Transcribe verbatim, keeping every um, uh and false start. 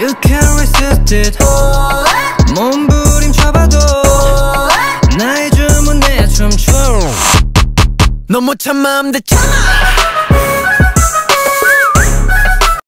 You can't resist it. 몸부림쳐봐도 나의 춤은 내 춤춰. 너 못 참아 I'm the champ.